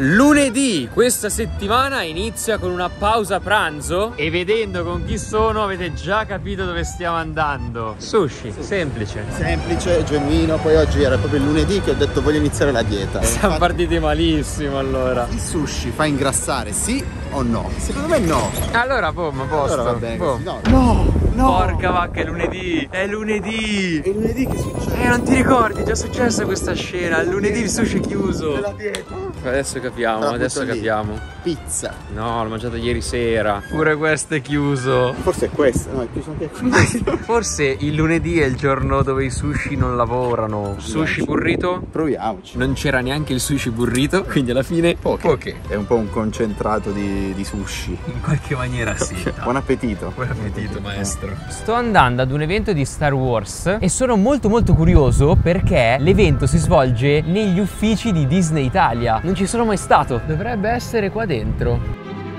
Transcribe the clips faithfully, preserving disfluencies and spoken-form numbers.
Lunedì, questa settimana inizia con una pausa pranzo e vedendo con chi sono avete già capito dove stiamo andando. Sushi, semplice. Semplice, genuino, poi oggi era proprio il lunedì che ho detto voglio iniziare la dieta. Siamo partiti malissimo allora. Il sushi fa ingrassare, sì o no? Secondo me no. Allora, boh, ma posto. Allora va bene boh. così. No, no, no. Porca vacca, è lunedì, è lunedì. È lunedì che succede? Eh, non ti ricordi? È già successa questa scena. Il lunedì il sushi è chiuso. La dieta. Adesso capiamo, Però adesso butto lì. capiamo. Pizza. No, l'ho mangiato ieri sera. Pure questo è chiuso. Forse è questo, no, è chiuso anche questo. Forse il lunedì è il giorno dove i sushi non lavorano. Sushi burrito? Proviamoci. Non c'era neanche il sushi burrito, quindi alla fine Poche. poche. È un po' un concentrato di, di sushi. In qualche maniera sì. Buon appetito. Buon appetito, maestro. Sto andando ad un evento di Star Wars e sono molto molto curioso perché l'evento si svolge negli uffici di Disney Italia. Non ci sono mai stato. Dovrebbe essere qua dentro.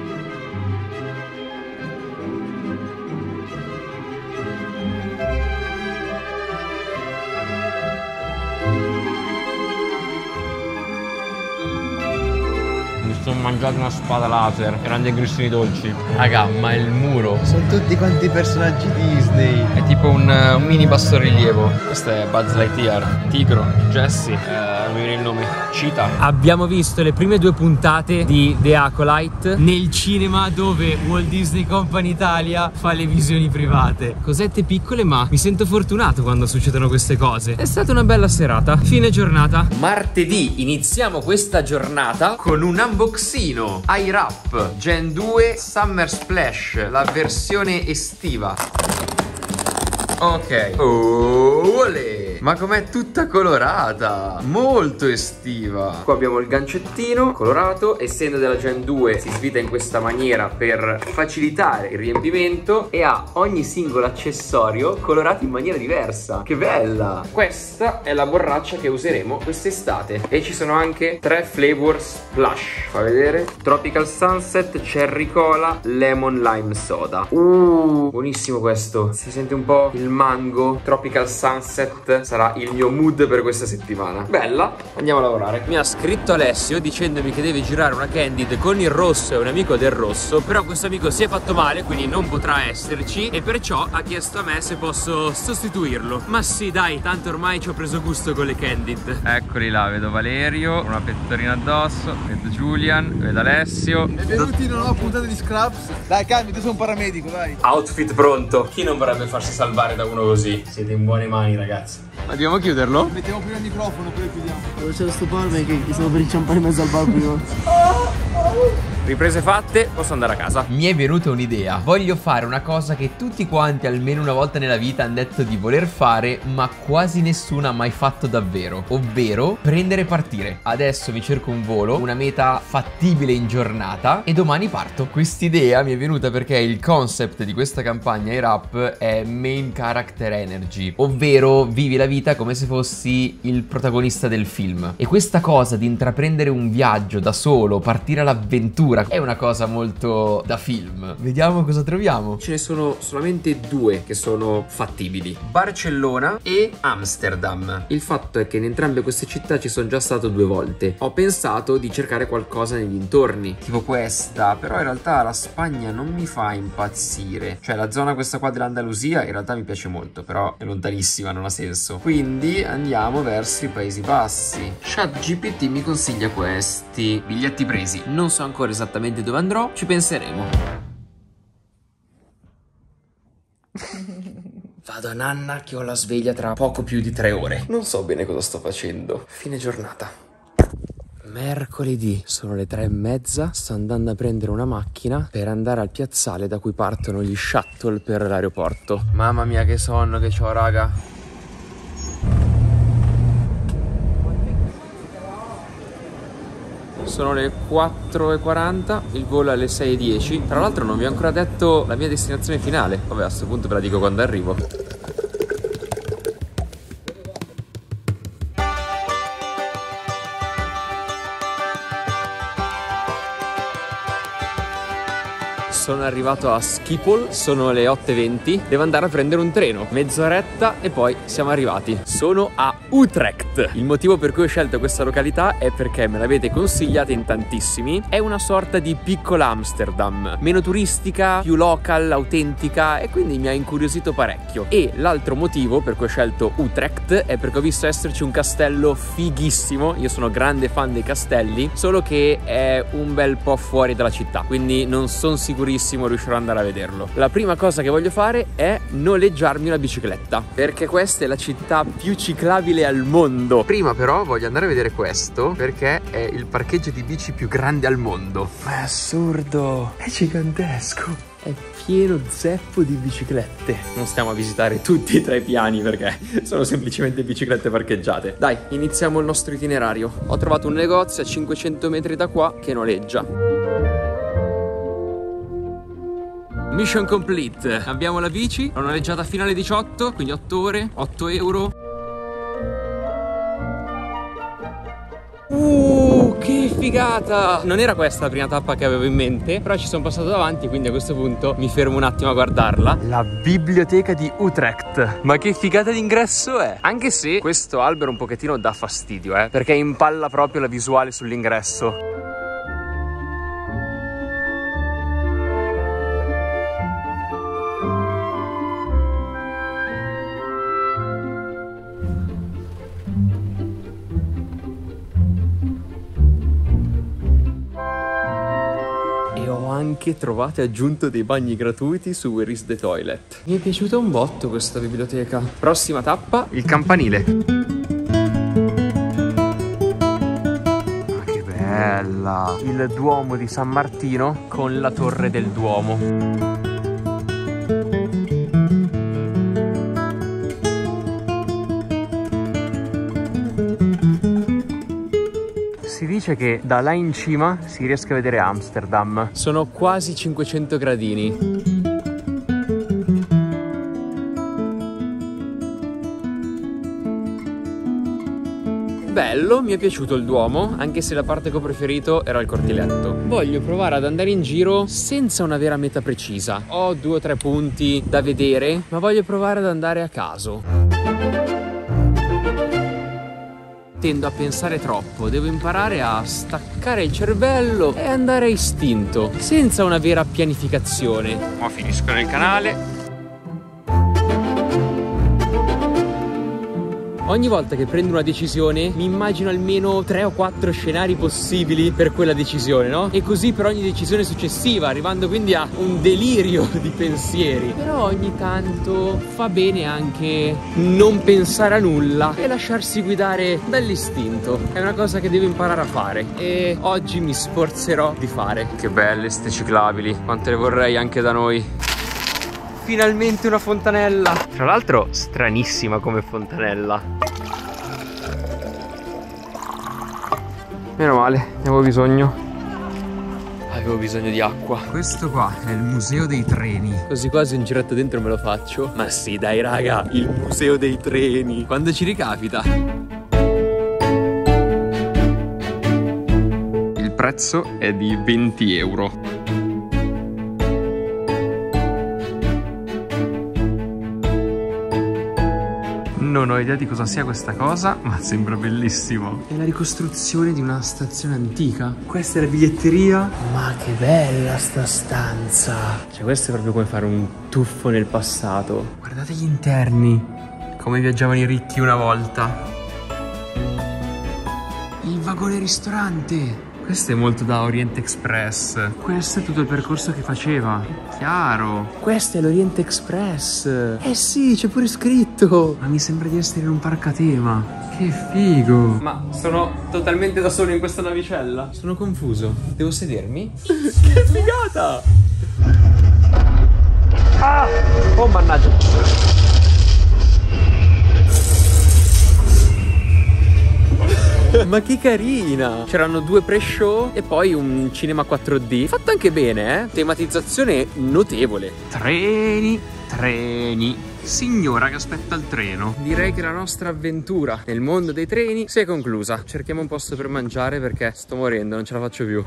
Sono mangiato una spada laser, erano dei grissini dolci. Raga, ma il muro Sono tutti quanti personaggi Disney. è tipo un, uh, un mini bassorilievo. Questo è Buzz Lightyear, Tigro, Jessie, eh, non mi viene il nome, Cheetah. Abbiamo visto le prime due puntate di The Acolyte nel cinema dove Walt Disney Company Italia fa le visioni private. Cosette piccole, ma mi sento fortunato quando succedono queste cose. È stata una bella serata. Fine giornata. Martedì iniziamo questa giornata con un unboxing iWrap Gen due Summer Splash, la versione estiva. Ok. Oh, olè. Ma com'è tutta colorata, molto estiva. Qua abbiamo il gancettino colorato. Essendo della Gen due si svita in questa maniera per facilitare il riempimento e ha ogni singolo accessorio colorato in maniera diversa. Che bella. Questa è la borraccia che useremo quest'estate. E ci sono anche tre flavor splash. Fa vedere: Tropical Sunset, Cherry Cola, Lemon Lime Soda. Uh, buonissimo questo. Si sente un po' il mango. Tropical Sunset sarà il mio mood per questa settimana. Bella, andiamo a lavorare. Mi ha scritto Alessio dicendomi che deve girare una candid con il rosso e un amico del rosso, però questo amico si è fatto male, quindi non potrà esserci, e perciò ha chiesto a me se posso sostituirlo. Ma sì, dai, tanto ormai ci ho preso gusto con le candid. Eccoli là, vedo Valerio con una pettorina addosso, vedo Julian, vedo Alessio. Benvenuti in una nuova puntata di Scraps. Dai, Cambi, tu sei un paramedico, dai. Outfit pronto. Chi non vorrebbe farsi salvare da uno così? Siete in buone mani, ragazzi. Dobbiamo chiuderlo? Mettiamo prima il microfono, poi chiudiamo. Dove c'è sto palme che, che stavo per inciampare in mezzo al balcone. Riprese fatte, posso andare a casa. Mi è venuta un'idea. Voglio fare una cosa che tutti quanti almeno una volta nella vita hanno detto di voler fare, ma quasi nessuno ha mai fatto davvero. Ovvero prendere e partire. Adesso mi cerco un volo, una meta fattibile in giornata, e domani parto. Quest'idea mi è venuta perché il concept di questa campagna iWrap è Main Character Energy, ovvero vivi la vita come se fossi il protagonista del film. E questa cosa di intraprendere un viaggio da solo, partire all'avventura, è una cosa molto da film. Vediamo cosa troviamo. Ce ne sono solamente due che sono fattibili: Barcellona e Amsterdam. Il fatto è che in entrambe queste città ci sono già stato due volte. Ho pensato di cercare qualcosa nei dintorni, tipo questa, però in realtà la Spagna non mi fa impazzire. Cioè la zona questa qua dell'Andalusia in realtà mi piace molto, però è lontanissima, non ha senso. Quindi andiamo verso i Paesi Bassi. ChatGPT mi consiglia questi. Biglietti presi. Non so ancora esattamente dove andrò, ci penseremo. Vado a nanna che ho la sveglia tra poco più di tre ore. Non so bene cosa sto facendo. Fine giornata. Mercoledì, sono le tre e mezza. Sto andando a prendere una macchina per andare al piazzale da cui partono gli shuttle per l'aeroporto. Mamma mia che sonno che c'ho, raga. Sono le quattro e quaranta, il volo è alle sei e dieci. Tra l'altro non vi ho ancora detto la mia destinazione finale. Vabbè, a questo punto ve la dico quando arrivo. Sono arrivato a Schiphol, sono le otto e venti, devo andare a prendere un treno, mezz'oretta e poi siamo arrivati. Sono a Utrecht. Complete. Il motivo per cui ho scelto questa località è perché me l'avete consigliata in tantissimi. È una sorta di piccola Amsterdam, meno turistica, più local, autentica, e quindi mi ha incuriosito parecchio. E l'altro motivo per cui ho scelto Utrecht è perché ho visto esserci un castello fighissimo. Io sono grande fan dei castelli, solo che è un bel po' fuori dalla città, quindi non sono sicurissimo riuscirò ad andare a vederlo. La prima cosa che voglio fare è noleggiarmi una bicicletta, perché questa è la città più ciclabile al mondo. Prima però voglio andare a vedere questo, perché è il parcheggio di bici più grande al mondo. Ma è assurdo, è gigantesco. È pieno zeppo di biciclette. Non stiamo a visitare tutti e tre i piani perché sono semplicemente biciclette parcheggiate. Dai, iniziamo il nostro itinerario. Ho trovato un negozio a cinquecento metri da qua che noleggia. Mission complete. Abbiamo la bici, l'ho noleggiata fino alle diciotto, quindi otto ore, otto euro. Uh, che figata! Non era questa la prima tappa che avevo in mente, però ci sono passato davanti, quindi a questo punto mi fermo un attimo a guardarla. La biblioteca di Utrecht. Ma che figata d'ingresso è! Anche se questo albero un pochettino dà fastidio, eh, perché impalla proprio la visuale sull'ingresso. Anche trovate aggiunto dei bagni gratuiti su Where is the Toilet. Mi è piaciuta un botto questa biblioteca. Prossima tappa, il campanile. Ma che bella! Il Duomo di San Martino con la torre del Duomo. Si dice che da là in cima si riesca a vedere Amsterdam. Sono quasi cinquecento gradini. Bello, mi è piaciuto il Duomo, anche se la parte che ho preferito era il cortiletto. Voglio provare ad andare in giro senza una vera meta precisa. Ho due o tre punti da vedere, ma voglio provare ad andare a caso. Tendo a pensare troppo, devo imparare a staccare il cervello e andare a istinto, senza una vera pianificazione. Ma finisco nel canale. Ogni volta che prendo una decisione mi immagino almeno tre o quattro scenari possibili per quella decisione, no? E così per ogni decisione successiva, arrivando quindi a un delirio di pensieri. Però ogni tanto fa bene anche non pensare a nulla e lasciarsi guidare dall'istinto. È una cosa che devo imparare a fare e oggi mi sforzerò di fare. Che belle ste ciclabili, quante le vorrei anche da noi. Finalmente una fontanella. Tra l'altro stranissima come fontanella. Meno male, ne avevo bisogno. Avevo bisogno di acqua. Questo qua è il museo dei treni. Così quasi un giretto dentro me lo faccio. Ma sì dai raga, il museo dei treni, quando ci ricapita. Il prezzo è di venti euro. Non ho idea di cosa sia questa cosa, ma sembra bellissimo. È la ricostruzione di una stazione antica. Questa è la biglietteria. Ma che bella sta stanza. Cioè questo è proprio come fare un tuffo nel passato. Guardate gli interni, come viaggiavano i ricchi una volta. Il vagone ristorante. Questo è molto da Orient Express. Questo è tutto il percorso che faceva. È chiaro. Questo è l'Orient Express. Eh sì, c'è pure scritto. Ma mi sembra di essere in un parco a tema. Che figo. Ma sono totalmente da solo in questa navicella. Sono confuso. Devo sedermi? Che figata. Ah! Oh mannaggia. Ma che carina. C'erano due pre-show e poi un cinema quattro D. Fatto anche bene, eh. Tematizzazione notevole. Treni, treni. Signora che aspetta il treno. Direi che la nostra avventura nel mondo dei treni si è conclusa. Cerchiamo un posto per mangiare perché sto morendo, non ce la faccio più.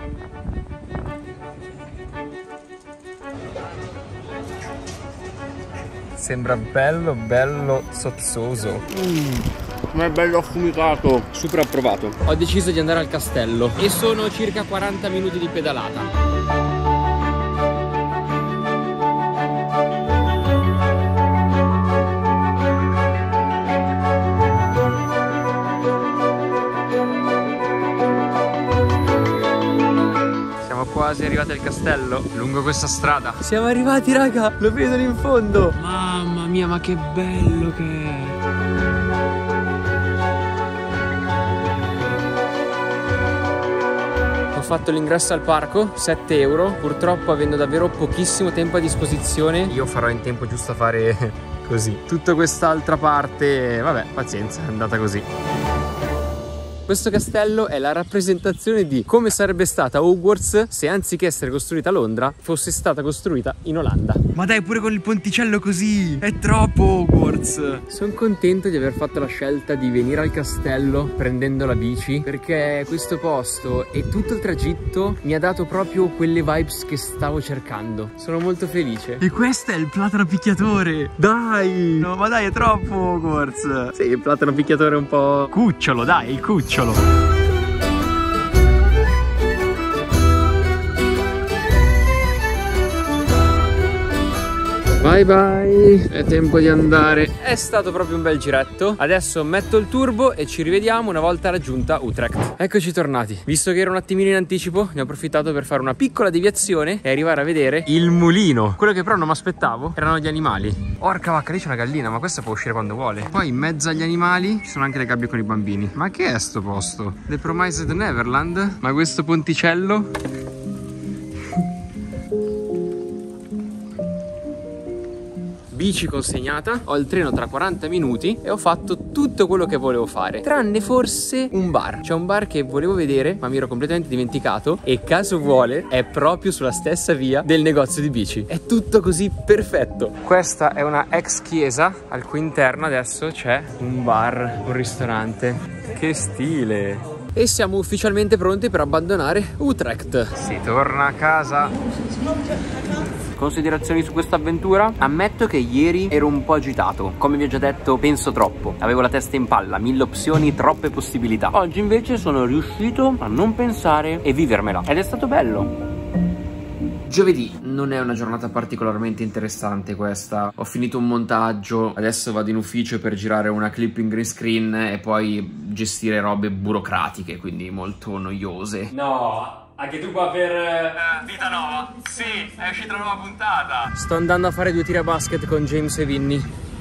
Sembra bello bello sozzoso. mm. Ma è bello affumicato. Super approvato. Ho deciso di andare al castello e sono circa quaranta minuti di pedalata. Quasi arrivati al castello, lungo questa strada. Siamo arrivati, raga, lo vedo lì in fondo. Mamma mia, ma che bello che è. Ho fatto l'ingresso al parco, sette euro. Purtroppo, avendo davvero pochissimo tempo a disposizione, io farò in tempo giusto a fare così. Tutta quest'altra parte, vabbè, pazienza, è andata così. Questo castello è la rappresentazione di come sarebbe stata Hogwarts se anziché essere costruita a Londra fosse stata costruita in Olanda. Ma dai, pure con il ponticello così, è troppo Hogwarts. Sono contento di aver fatto la scelta di venire al castello prendendo la bici, perché questo posto e tutto il tragitto mi ha dato proprio quelle vibes che stavo cercando. Sono molto felice. E questo è il platano picchiatore. Dai, no, ma dai, è troppo Hogwarts. Sì, il platano picchiatore è un po' cucciolo, dai, il cucciolo. Bye bye, è tempo di andare. È stato proprio un bel giretto. Adesso metto il turbo e ci rivediamo una volta raggiunta Utrecht. Eccoci tornati. Visto che ero un attimino in anticipo, ne ho approfittato per fare una piccola deviazione e arrivare a vedere il mulino. Quello che però non mi aspettavo erano gli animali. Orca vacca, lì c'è una gallina, ma questa può uscire quando vuole. Poi in mezzo agli animali ci sono anche le gabbie con i bambini. Ma che è sto posto? The Promised Neverland? Ma questo ponticello? Bici consegnata, ho il treno tra quaranta minuti e ho fatto tutto quello che volevo fare, tranne forse un bar. C'è un bar che volevo vedere ma mi ero completamente dimenticato e caso vuole è proprio sulla stessa via del negozio di bici. È tutto così perfetto. Questa è una ex chiesa al cui interno adesso c'è un bar, un ristorante. Che stile! E siamo ufficialmente pronti per abbandonare Utrecht. Si torna a casa. Considerazioni su questa avventura? Ammetto che ieri ero un po' agitato. Come vi ho già detto, penso troppo. Avevo la testa in palla, mille opzioni, troppe possibilità. Oggi invece sono riuscito a non pensare e vivermela. Ed è stato bello. Giovedì non è una giornata particolarmente interessante questa. Ho finito un montaggio, adesso vado in ufficio per girare una clip in green screen e poi gestire robe burocratiche, quindi molto noiose. No! Anche tu qua per uh, Vita Nova? Sì, è uscita una nuova puntata. Sto andando a fare due tiri a basket con James e Vinny.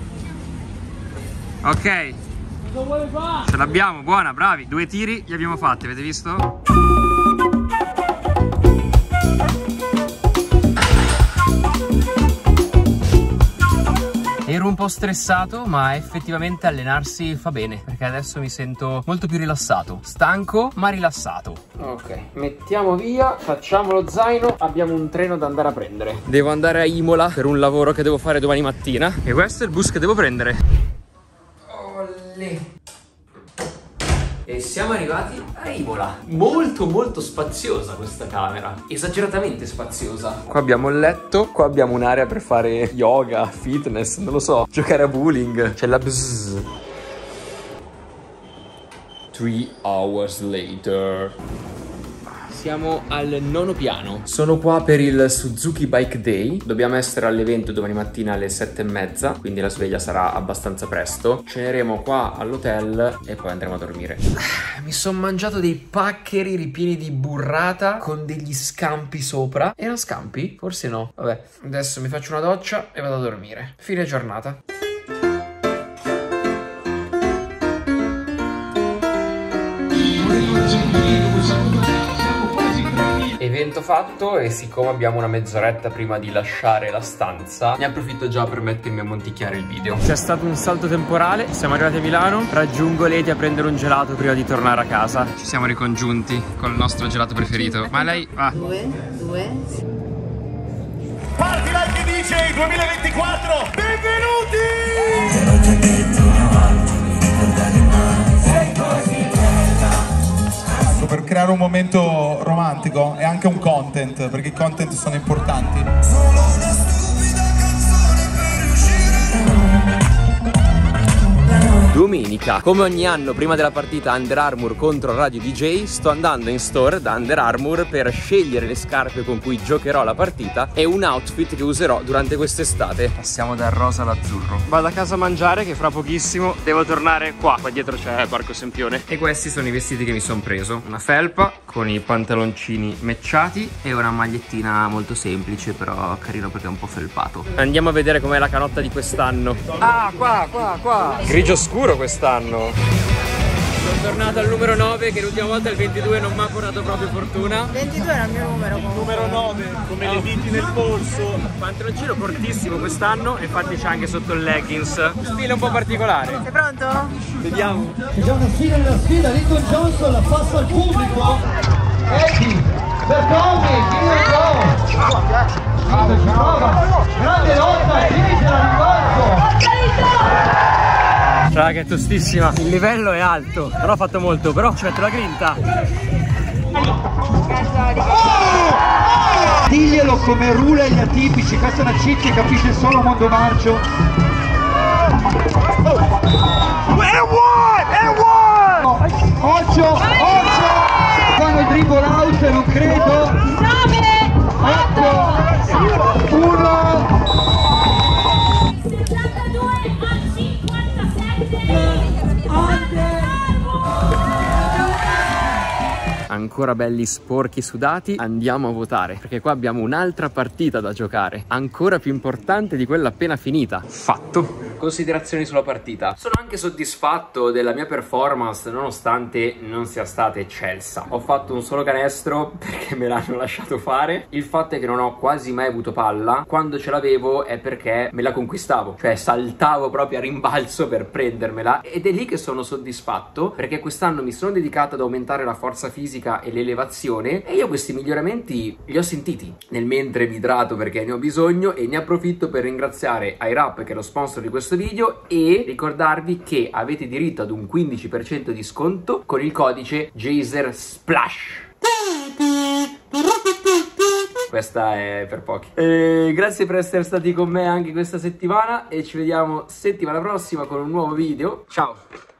Ok. Cosa vuole fare? Ce l'abbiamo, buona, bravi. Due tiri li abbiamo fatti, avete visto? Ero un po' stressato, ma effettivamente allenarsi fa bene, perché adesso mi sento molto più rilassato. Stanco, ma rilassato. Ok, mettiamo via, facciamo lo zaino. Abbiamo un treno da andare a prendere. Devo andare a Imola per un lavoro che devo fare domani mattina. E questo è il bus che devo prendere. Olè. E siamo arrivati a Imola. Molto molto spaziosa questa camera. Esageratamente spaziosa. Qua abbiamo il letto. Qua abbiamo un'area per fare yoga, fitness, non lo so, giocare a bowling. C'è la bzz. Three hours later. Siamo al nono piano. Sono qua per il Suzuki Bike Day. Dobbiamo essere all'evento domani mattina alle sette e mezza, quindi la sveglia sarà abbastanza presto. Ceneremo qua all'hotel e poi andremo a dormire. Mi sono mangiato dei paccheri ripieni di burrata con degli scampi sopra. Erano scampi? Forse no. Vabbè, adesso mi faccio una doccia e vado a dormire. Fine giornata. Evento fatto, e siccome abbiamo una mezz'oretta prima di lasciare la stanza, ne approfitto già per mettermi a monticchiare il video. C'è stato un salto temporale, siamo arrivati a Milano, raggiungo Leti a prendere un gelato prima di tornare a casa. Ci siamo ricongiunti con il nostro gelato preferito. Ma lei va. Due, due. Party Like D J duemilaventiquattro, benvenuti! Per creare un momento romantico e anche un content, perché i content sono importanti. Solo una stupida canzone per riuscire. Domenica, come ogni anno prima della partita Under Armour contro Radio D J, sto andando in store da Under Armour per scegliere le scarpe con cui giocherò la partita e un outfit che userò durante quest'estate. Passiamo dal rosa all'azzurro. Vado a casa a mangiare che fra pochissimo devo tornare qua. Qua dietro c'è Parco Sempione. E questi sono i vestiti che mi sono preso. Una felpa con i pantaloncini matchati e una magliettina molto semplice, però carino perché è un po' felpato. Andiamo a vedere com'è la canotta di quest'anno. Ah, qua, qua, qua. Grigio scuro quest'anno. Sono tornato al numero nove, che l'ultima volta il ventidue non mi ha portato proprio fortuna. ventidue era il mio numero comunque. Numero nove, come le diti nel polso. Pantaloncino cortissimo quest'anno, infatti c'è anche sotto il leggings. Stile un po' particolare. Sei pronto? Vediamo. C'è una sfida nella sfida, Lincoln Johnson la passa al pubblico. Eddie, Bertoni, chi ne so? Grande lotta, finisce la rimbalzo. Raga, è tostissima. Il livello è alto. Non ho fatto molto, però ci metto la grinta. Diglielo come rula gli atipici, questa è una cheat che capisce solo Mondo Marcio. Occhio, occhio! Fanno il dribble out, non credo. otto, uno. Ancora belli sporchi sudati, andiamo a votare perché qua abbiamo un'altra partita da giocare, ancora più importante di quella appena finita. Fatto. Considerazioni sulla partita. Sono anche soddisfatto della mia performance nonostante non sia stata eccelsa. Ho fatto un solo canestro perché me l'hanno lasciato fare. Il fatto è che non ho quasi mai avuto palla. Quando ce l'avevo è perché me la conquistavo, cioè saltavo proprio a rimbalzo per prendermela, ed è lì che sono soddisfatto perché quest'anno mi sono dedicato ad aumentare la forza fisica e l'elevazione e io questi miglioramenti li ho sentiti. Nel mentre mi idrato perché ne ho bisogno e ne approfitto per ringraziare iWrap che è lo sponsor di questo video e ricordarvi che avete diritto ad un quindici per cento di sconto con il codice Jazer Splash. Questa è per pochi. E grazie per essere stati con me anche questa settimana e ci vediamo settimana prossima con un nuovo video. Ciao!